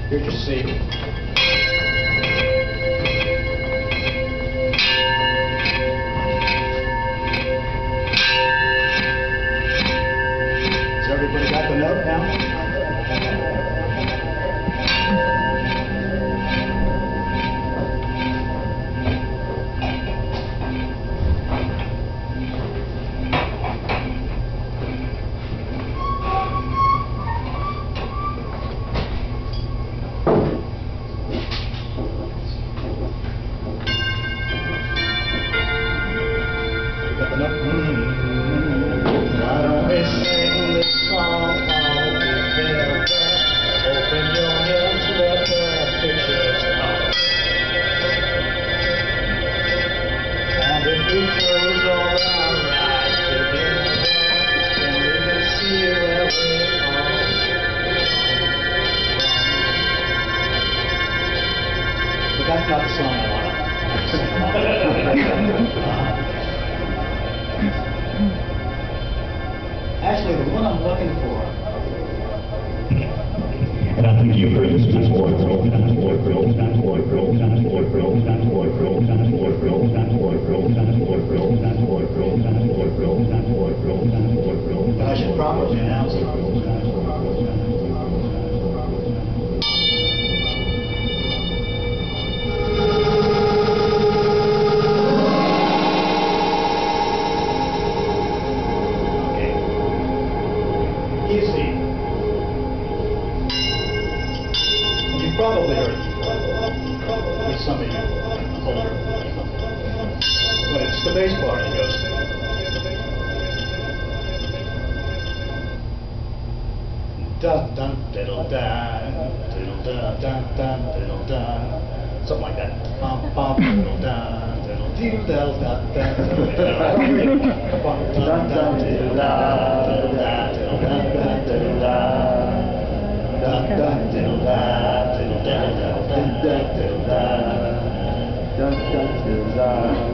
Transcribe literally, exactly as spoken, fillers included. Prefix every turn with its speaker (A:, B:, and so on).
A: Here's your C. So everybody got the note now? Why don't we sing this song all together? Open your hands, let the pictures come. And if we close all our eyes together, then we can see where we are. But that's not the song I want to sing. Actually, the one I'm looking for.
B: And I think you've heard this before. That's what that's what girls, that's what girls, that's what girls, that's what girls, that's what girls, that's what girls, that's what girls, that's what girls, that's what girls, that's what girls, that's what girls.
A: I should probably announce it. Easy. You probably heard it before, with some of you older. But it's the bass part that goes to. Dun dun diddle dun, diddle dun dun dun diddle dun, something like that. Bum bum diddle dun, diddle diddle dun dun dun diddle dun dun diddle dun diddle dun dun diddle dun dun dun diddle dun diddle dun dun dun diddle dun dun dun diddle dun.